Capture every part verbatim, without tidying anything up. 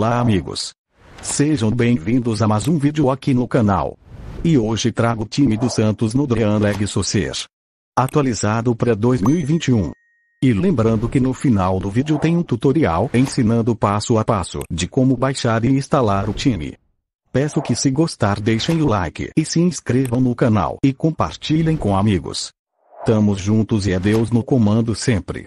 Olá amigos, sejam bem-vindos a mais um vídeo aqui no canal. E hoje trago o time do Santos no Dream League Soccer, atualizado para dois mil e vinte e um. E lembrando que no final do vídeo tem um tutorial ensinando passo a passo de como baixar e instalar o time. Peço que, se gostar, deixem o like e se inscrevam no canal e compartilhem com amigos. Tamo juntos e é Deus no comando sempre.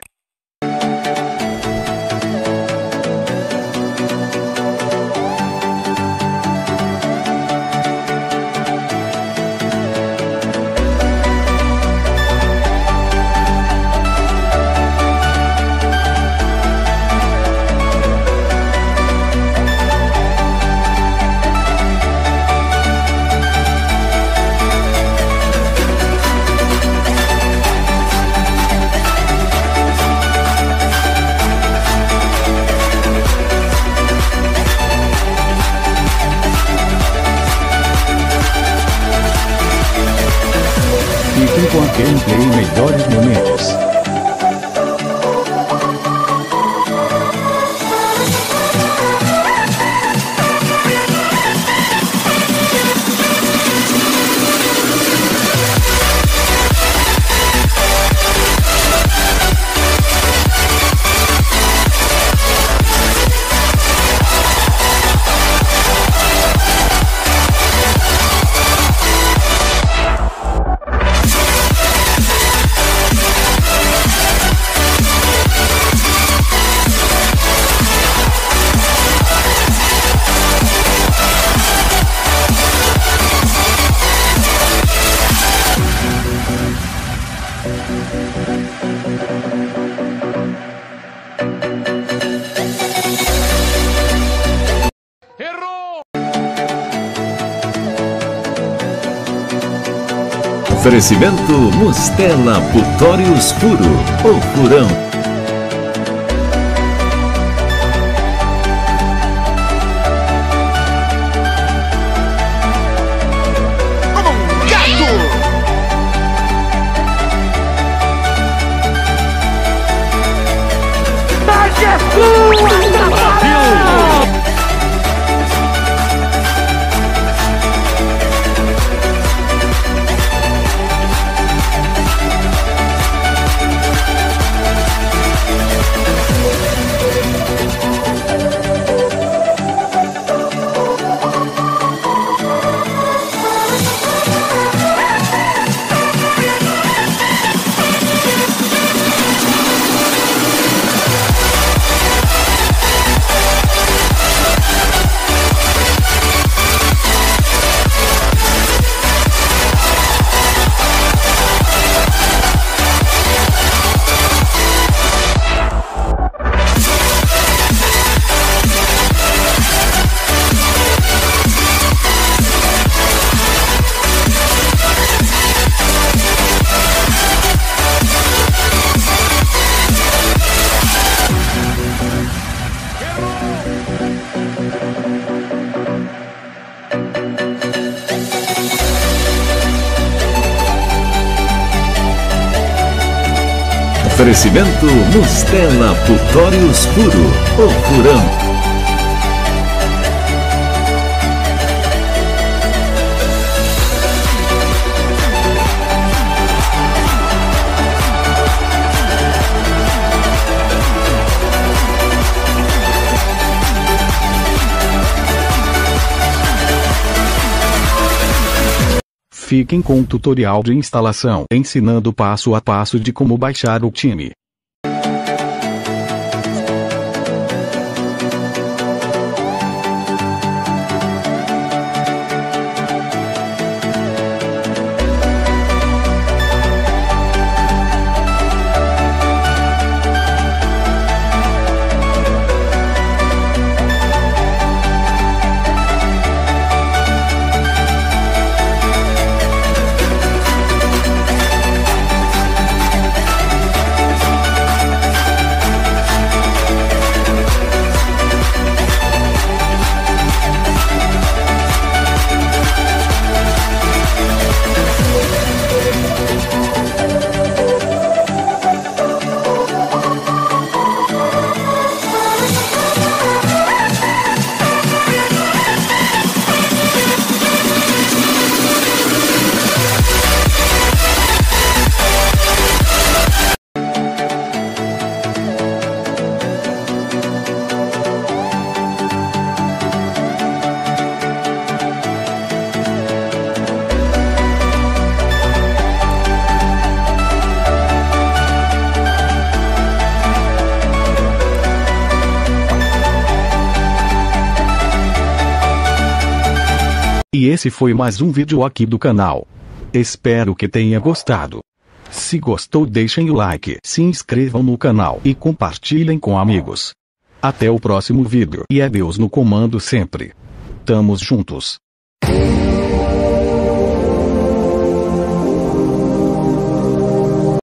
Fiquem com a gameplay e melhores momentos. Oferecimento Mustela Putórios Puro, o Purão. Oferecimento Mustela Putórios Puro, o Purão. Fiquem com o tutorial de instalação ensinando passo a passo de como baixar o time. E esse foi mais um vídeo aqui do canal. Espero que tenha gostado. Se gostou, deixem o like, se inscrevam no canal e compartilhem com amigos. Até o próximo vídeo e é Deus no comando sempre. Tamo juntos.